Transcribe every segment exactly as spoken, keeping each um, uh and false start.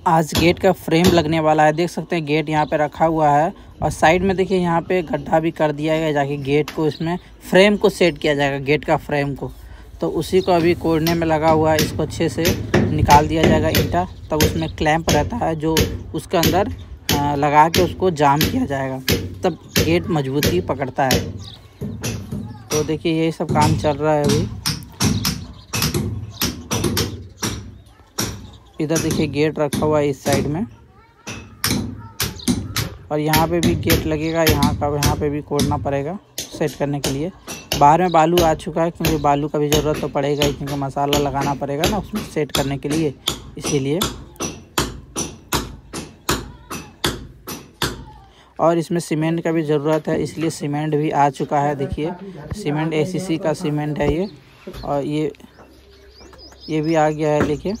आज गेट का फ्रेम लगने वाला है। देख सकते हैं गेट यहाँ पे रखा हुआ है और साइड में देखिए यहाँ पे गड्ढा भी कर दिया गया जाके गेट को इसमें फ्रेम को सेट किया जाएगा, गेट का फ्रेम को। तो उसी को अभी कोड़ने में लगा हुआ है। इसको अच्छे से निकाल दिया जाएगा ईंटा, तब उसमें क्लैंप रहता है जो उसके अंदर लगा के उसको जाम किया जाएगा, तब गेट मजबूती पकड़ता है। तो देखिए यही सब काम चल रहा है अभी। इधर देखिए गेट रखा हुआ है इस साइड में, और यहाँ पे भी गेट लगेगा। यहाँ का यहाँ पे भी कोड़ना पड़ेगा सेट करने के लिए। बाहर में बालू आ चुका है, क्योंकि बालू का भी ज़रूरत तो पड़ेगा ही, क्योंकि मसाला लगाना पड़ेगा ना उसमें सेट करने के लिए, इसीलिए। और इसमें सीमेंट का भी ज़रूरत है, इसलिए सीमेंट भी आ चुका है। देखिए सीमेंट एसीसी का सीमेंट है ये, और ये ये भी आ गया है। देखिए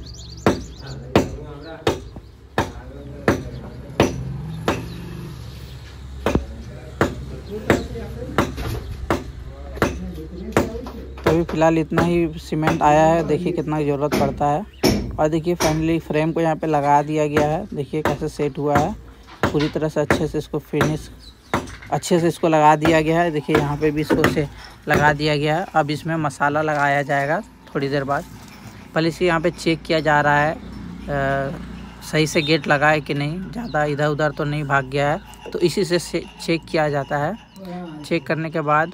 तो अभी फ़िलहाल इतना ही सीमेंट आया है। देखिए कितना ज़रूरत पड़ता है। और देखिए फाइनली फ्रेम को यहाँ पे लगा दिया गया है। देखिए कैसे सेट हुआ है पूरी तरह से, अच्छे से इसको फिनिश अच्छे से इसको लगा दिया गया है। देखिए यहाँ पे भी इसको से लगा दिया गया है। अब इसमें मसाला लगाया जाएगा थोड़ी देर बाद। पहले इसे यहाँ पे चेक किया जा रहा है आ, सही से गेट लगा है कि नहीं, ज़्यादा इधर उधर तो नहीं भाग गया है। तो इसी से चेक किया जाता है। चेक करने के बाद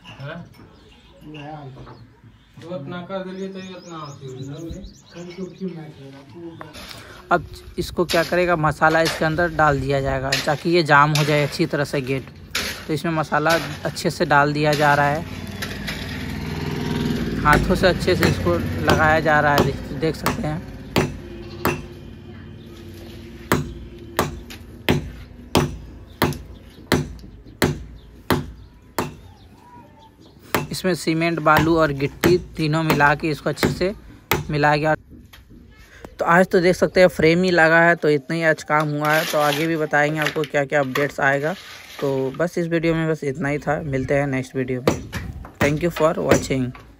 अब इसको क्या करेगा, मसाला इसके अंदर डाल दिया जाएगा ताकि ये जाम हो जाए अच्छी तरह से गेट। तो इसमें मसाला अच्छे से डाल दिया जा रहा है, हाथों से अच्छे से इसको लगाया जा रहा है। देख, देख सकते हैं। इसमें सीमेंट, बालू और गिट्टी तीनों मिला के इसको अच्छे से मिलाया गया। तो आज तो देख सकते हैं फ्रेम ही लगा है, तो इतना ही आज काम हुआ है। तो आगे भी बताएंगे आपको क्या क्या अपडेट्स आएगा। तो बस इस वीडियो में बस इतना ही था। मिलते हैं नेक्स्ट वीडियो में। Thank you for watching.